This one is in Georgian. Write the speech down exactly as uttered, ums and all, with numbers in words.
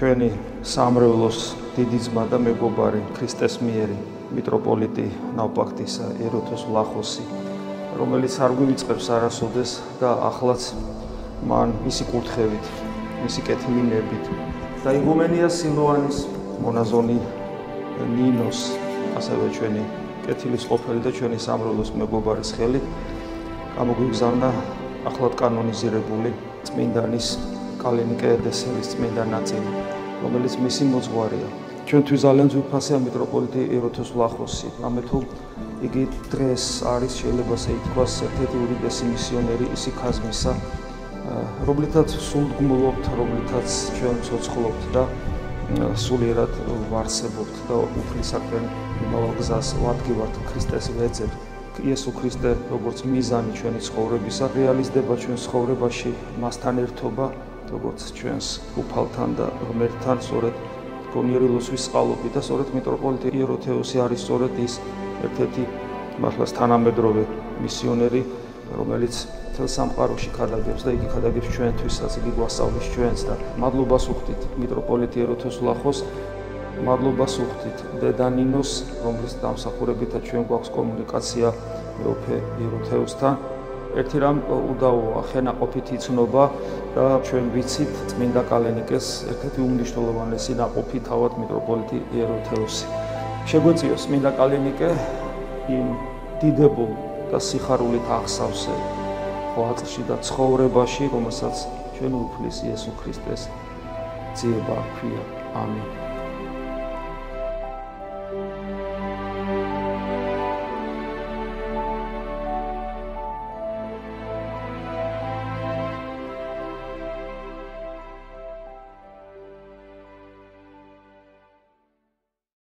ჩვენი სამრევლოს დიდი ძმა და მეგობარი ქრისტეს მიერი მიტროპოლიტი ნავპაქტისა ეროთოს ვლახოსი, რომელიც არ გვივიწყებს არასოდეს და ახლაც მან მისი კურთხევით, მისი კეთილინებით და იგუმენია სილოანის მონაზონი ნინოს, ასევე ჩვენი კეთილის ყოფილი და ჩვენი სამრევლოს მეგობარის ხელით გამოგვიგზავნა ახლად კანონიზირებული წმინდანის კალენიკე ედესელის წმინდა ნაწილი, რომელიც მისი მოძღვარია. ჩვენთვის ძალიან ძვირფასია მიტროპოლიტი ეროთოს ვლახოსი, რამე თუ იგი დღეს არის შეიძლება ითქვას ერთ-ერთი უდიდესი მისიონერი ისიქაზმისა, რომლითაც სულგმულობთ, რომლითაც ჩვენ ცოცხლობთ და სულიერად ვარსებობთ და უფლისაკენ იმავე გზას ვადგივართ ქრისტეს ვეძებ. იესო ქრისტე როგორც მიზანი ჩვენი ცხოვრებისა რეალიზდება ჩვენ ცხოვრებაში მასთან ერთობა, როგორც ჩვენს უფალთან და ღმერთთან, სწორედ გონიერილოსვის წყალობით და სწორედ მიტროპოლიტი იეროთეოსი არის სწორედ ის ერთ-ერთი მართლაც თანამედროვე მისიონერი, რომელიც მთელ სამყაროში ქადაგებს და იგი ქადაგებს ჩვენთვისაც, იგი გვასწავლის ჩვენს და მადლობას უხდით მიტროპოლიტი ეროთოს ვლახოს, მადლობას უხდით დედა ნინოს, რომლის დამსახურებითაც ჩვენ გვაქვს კომუნიკაცია მეუფე იეროთეოსთან. ერთი რამ უდავოა, ხენაყოფითი ცნობა და ჩვენ ვიცით წმინდა კალენიკეს ერთ-ერთი უმნიშვნელოვანესი ნაყოფი თავად მიტროპოლიტი იეროთეოსი. შეგვეწიოს წმინდა კალენიკე იმ დიდებულ და სიხარულით აღსავსე ღვაწლში და ცხოვრებაში, რომელსაც ჩვენი უფლის იესო ქრისტეს ძიება ჰქვია. ამინ.